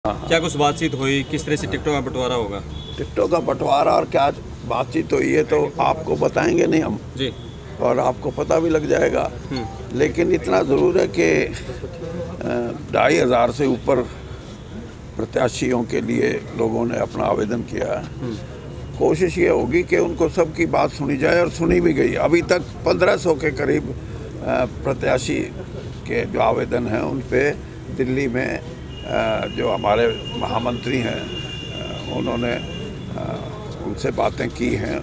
क्या कुछ बातचीत हुई, किस तरह से टिकटों का बंटवारा होगा? टिकटों का बंटवारा और क्या बातचीत हुई है तो आपको बताएंगे नहीं हम जी, और आपको पता भी लग जाएगा। लेकिन इतना ज़रूर है कि 2,500 से ऊपर प्रत्याशियों के लिए लोगों ने अपना आवेदन किया है। कोशिश ये होगी कि उनको सबकी बात सुनी जाए और सुनी भी गई। अभी तक 1500 के करीब प्रत्याशी के जो आवेदन हैं उन पे दिल्ली में जो हमारे महामंत्री हैं उन्होंने उनसे बातें की हैं,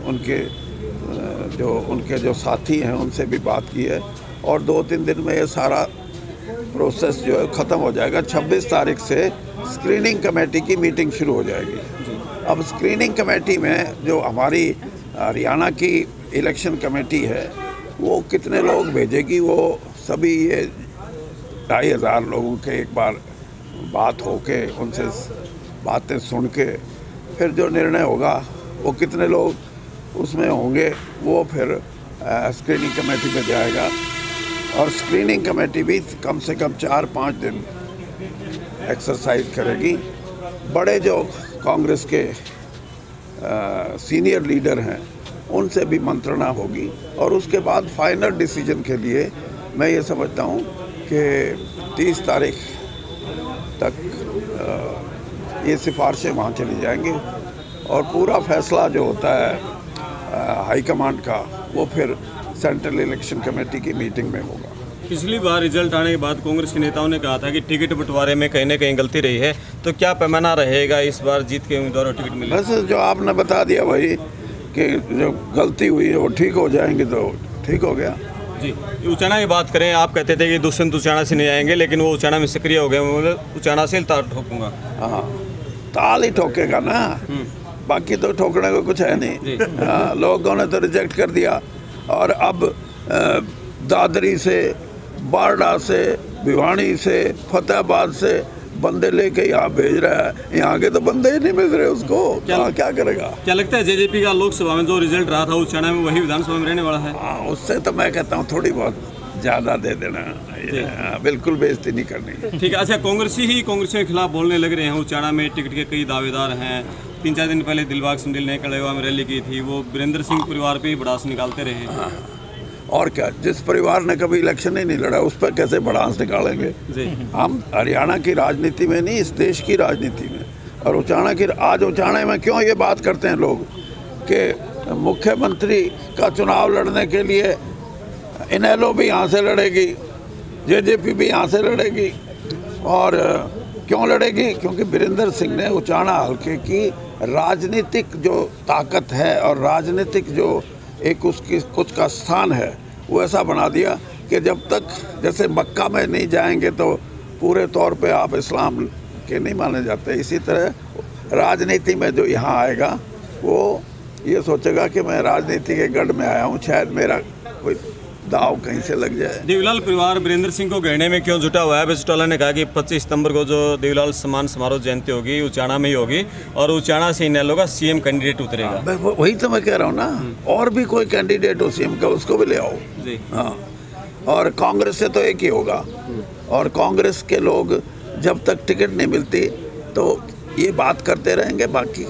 उनके जो साथी हैं उनसे भी बात की है और 2-3 दिन में ये सारा प्रोसेस जो है ख़त्म हो जाएगा। 26 तारीख से स्क्रीनिंग कमेटी की मीटिंग शुरू हो जाएगी। अब स्क्रीनिंग कमेटी में जो हमारी हरियाणा की इलेक्शन कमेटी है वो कितने लोग भेजेगी, वो सभी ये 2,500 लोगों के एक बार बात होके उनसे बातें सुन के फिर जो निर्णय होगा वो कितने लोग उसमें होंगे वो फिर स्क्रीनिंग कमेटी में जाएगा। और स्क्रीनिंग कमेटी भी कम से कम 4-5 दिन एक्सरसाइज करेगी। बड़े जो कांग्रेस के सीनियर लीडर हैं उनसे भी मंत्रणा होगी और उसके बाद फाइनल डिसीजन के लिए मैं ये समझता हूँ कि 30 तारीख तक ये सिफारिशें वहाँ चली जाएंगी और पूरा फैसला जो होता है हाईकमांड का वो फिर सेंट्रल इलेक्शन कमेटी की मीटिंग में होगा। पिछली बार रिजल्ट आने के बाद कांग्रेस के नेताओं ने कहा था कि टिकट बंटवारे में कहीं ना कहीं गलती रही है, तो क्या पैमाना रहेगा इस बार जीत के उम्मीदवारों को टिकट मिले? बस जो आपने बता दिया वही कि जो गलती हुई है वो ठीक हो जाएंगे तो ठीक हो गया। जी, उचाना की बात करें, आप कहते थे कि दुष्यंत उचाना से नहीं आएंगे लेकिन वो उचाना में सक्रिय हो गए। उचाना से ताल ठोकूंगा। हाँ, ताल ही ठोकेगा ना, बाकी तो ठोकने को कुछ है नहीं। लोगों ने तो रिजेक्ट कर दिया और अब दादरी से, बारडा से, भिवानी से, फतेहाबाद से बंदे लेके यहाँ भेज रहा है। यहाँ के तो बंदे ही नहीं मिल रहे उसको, क्या करेगा? क्या लगता है जेजेपी का लोकसभा में जो रिजल्ट रहा था उचाना में वही विधानसभा में रहने वाला है? हाँ, उससे तो मैं कहता हूँ थोड़ी बहुत ज़्यादा दे देना, बिल्कुल बेइज्जती नहीं करनी। ठीक है। अच्छा, कांग्रेसी के खिलाफ बोलने लग रहे हैं। उचाना में टिकट के कई दावेदार हैं। 3-4 दिन पहले दिलबाग सिंह ने कड़ेवा में रैली की थी, वो वीरेंद्र सिंह परिवार पे ही भड़ास निकालते रहे। हाँ, और क्या, जिस परिवार ने कभी इलेक्शन ही नहीं लड़ा उस पर कैसे भड़ास निकालेंगे? हम हरियाणा की राजनीति में नहीं, इस देश की राजनीति में। और आज उचाना में क्यों ये बात करते हैं लोग कि मुख्यमंत्री का चुनाव लड़ने के लिए इनेलो भी यहाँ से लड़ेगी, जेजेपी भी यहाँ से लड़ेगी। और क्यों लड़ेगी? क्योंकि वीरेंद्र सिंह ने उचाना हल्के की राजनीतिक जो ताकत है और राजनीतिक जो एक उसकी कुछ का स्थान है वो ऐसा बना दिया कि जब तक जैसे मक्का में नहीं जाएंगे तो पूरे तौर पे आप इस्लाम के नहीं माने जाते, इसी तरह राजनीति में जो यहाँ आएगा वो ये सोचेगा कि मैं राजनीति के गढ़ में आया हूँ, शायद मेरा कोई दाव कहीं से लग जाए। देवीलाल परिवार वीरेंद्र सिंह को घेरने में क्यों जुटा हुआ है? बसटोला ने कहा कि 25 सितंबर को जो देवीलाल सम्मान समारोह जयंती होगी उचाना में ही होगी और उचाना से इनेलो का सीएम कैंडिडेट उतरेगा। वही तो मैं कह रहा हूँ ना, और भी कोई कैंडिडेट हो सीएम का उसको भी ले आओ जी। हाँ, और कांग्रेस से तो एक ही होगा और कांग्रेस के लोग जब तक टिकट नहीं मिलती तो ये बात करते रहेंगे। बाकी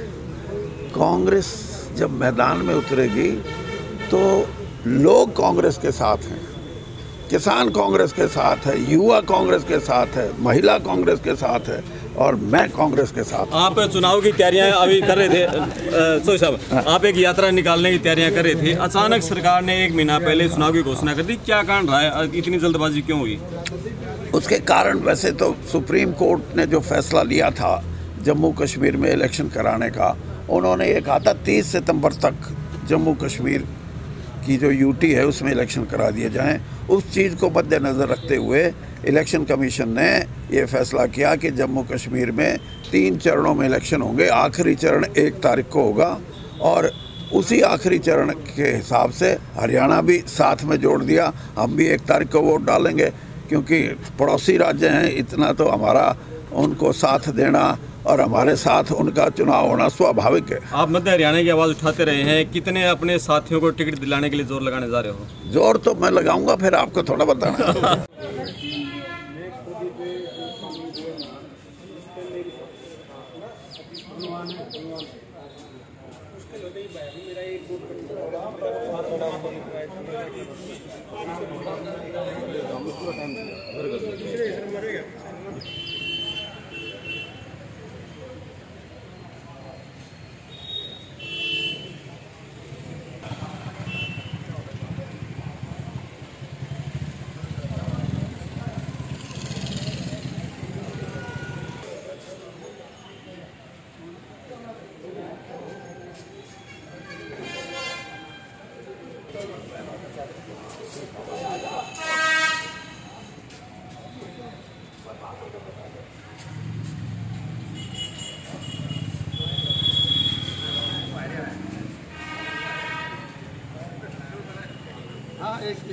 कांग्रेस जब मैदान में उतरेगी तो लोग कांग्रेस के साथ हैं, किसान कांग्रेस के साथ है, युवा कांग्रेस के साथ है, महिला कांग्रेस के साथ है और मैं कांग्रेस के साथ। आप चुनाव की तैयारियां अभी कर रहे थे सोई साहब, आप एक यात्रा निकालने की तैयारियां कर रहे थे, अचानक सरकार ने 1 महीना पहले चुनाव की घोषणा कर दी। क्या कारण रहा है, इतनी जल्दबाजी क्यों हुई? उसके कारण वैसे तो सुप्रीम कोर्ट ने जो फैसला लिया था जम्मू कश्मीर में इलेक्शन कराने का, उन्होंने ये कहा था 30 सितंबर तक जम्मू कश्मीर की जो यूटी है उसमें इलेक्शन करा दिए जाएं। उस चीज़ को मद्देनज़र रखते हुए इलेक्शन कमीशन ने ये फैसला किया कि जम्मू कश्मीर में 3 चरणों में इलेक्शन होंगे। आखिरी चरण 1 तारीख को होगा और उसी आखिरी चरण के हिसाब से हरियाणा भी साथ में जोड़ दिया। हम भी 1 तारीख को वोट डालेंगे क्योंकि पड़ोसी राज्य हैं, इतना तो हमारा उनको साथ देना और हमारे साथ उनका चुनाव होना स्वाभाविक है। आप मध्य हरियाणा की आवाज़ उठाते रहे हैं, कितने अपने साथियों को टिकट दिलाने के लिए जोर लगाने जा रहे हो? जोर तो मैं लगाऊंगा, फिर आपको थोड़ा बताना। हाँ एक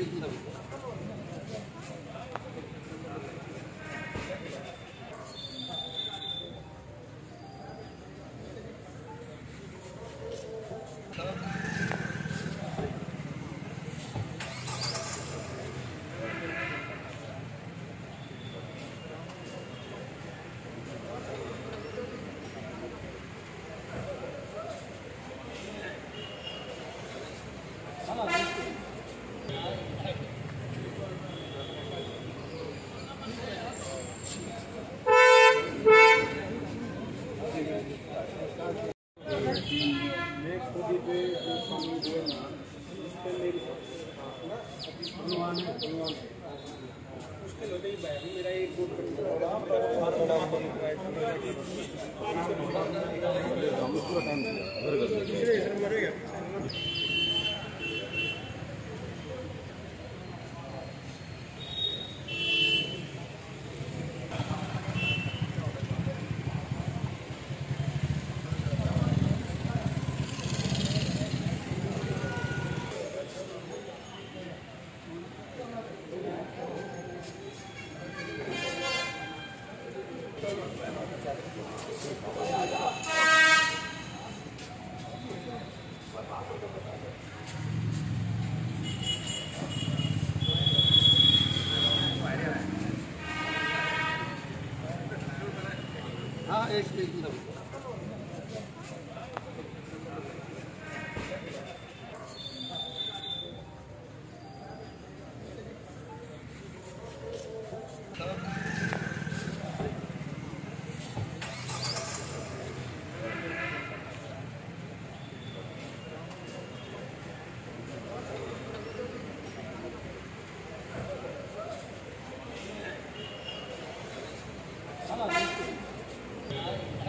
हाँ एक हाँ